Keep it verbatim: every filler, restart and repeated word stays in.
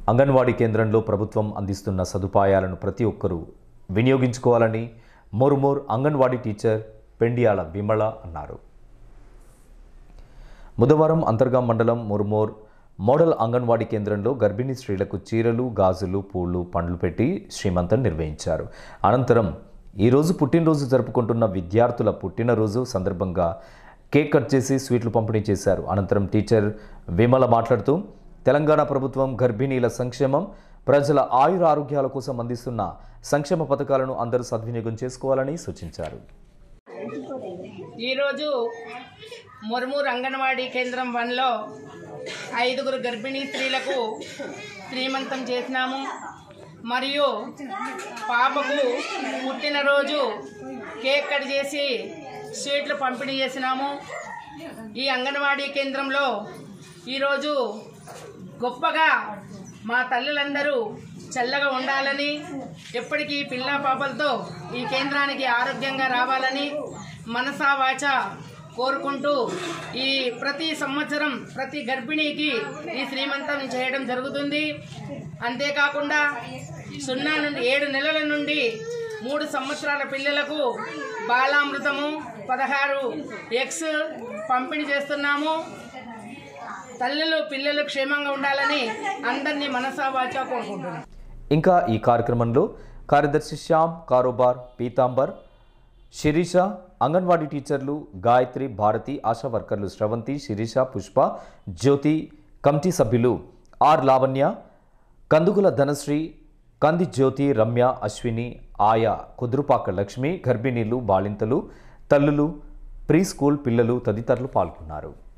అంగన్వాడీ కేంద్రంలో ప్రభుత్వం అందిస్తున్న సదుపాయాలను ప్రతి ఒక్కరూ వినియోగించుకోవాలని మోరుమోర్ అంగన్వాడీ టీచర్ పెండియాల విమల అన్నారు. బుధవారం అంతర్గాం మండలం మోరుమోర్ మోడల్ అంగన్వాడీ కేంద్రంలో గర్భిణీ స్త్రీలకు చీరలు, గాజులు, పూలు, పండ్లు పెట్టి శ్రీమంతం నిర్వహించారు. అనంతరం ఈరోజు పుట్టినరోజు జరుపుకుంటున్న విద్యార్థుల పుట్టినరోజు సందర్భంగా కేక్ కట్ చేసి స్వీట్లు పంపిణీ చేశారు. అనంతరం టీచర్ విమల మాట్లాడుతూ తెలంగాణ ప్రభుత్వం గర్భిణీల సంక్షేమం, ప్రజల ఆయుర ఆరోగ్యాల కోసం అందిస్తున్న సంక్షేమ పథకాలను అందరూ సద్వినియోగం చేసుకోవాలని సూచించారు. ఈరోజు మోరుమోర్ అంగన్వాడీ కేంద్రం వన్లో ఐదుగురు గర్భిణీ స్త్రీలకు శ్రీమంతం చేసినాము. మరియు పాపకు పుట్టినరోజు కేక్ కట్ చేసి స్వీట్లు పంపిణీ చేసినాము. ఈ అంగన్వాడీ కేంద్రంలో ఈరోజు గొప్పగా మా తల్లులందరూ చల్లగా ఉండాలని, ఎప్పటికీ పిల్లా పాపలతో ఈ కేంద్రానికి ఆరోగ్యంగా రావాలని మనసా వాచ కోరుకుంటూ ఈ ప్రతి సంవత్సరం ప్రతి గర్భిణీకి ఈ శ్రీమంతం చేయడం జరుగుతుంది. అంతేకాకుండా సున్నా నుండి ఏడు నెలల నుండి మూడు సంవత్సరాల పిల్లలకు బాలామృతము పదహారు ఎగ్స్ పంపిణీ చేస్తున్నాము. తల్లులు పిల్లలు క్షేమంగా ఉండాలని అందరినీ మనసా వాచా కోరుకుంటున్నాం. ఇంకా ఈ కార్యక్రమంలో కార్యదర్శి శ్యామ్, కారోబార్, పీతాంబర్, శిరీష, అంగన్వాడీ టీచర్లు గాయత్రి, భారతి, ఆశా వర్కర్లు శ్రవంతి, శిరీష, పుష్ప, జ్యోతి, కమిటీ సభ్యులు ఆర్ లావణ్య, కందుగుల ధనశ్రీ, కంది జ్యోతి, రమ్య, అశ్విని, ఆయా, కుదురుపాక లక్ష్మి, గర్భిణీలు, బాలింతలు, తల్లులు, ప్రీ స్కూల్ పిల్లలు తదితరులు పాల్గొన్నారు.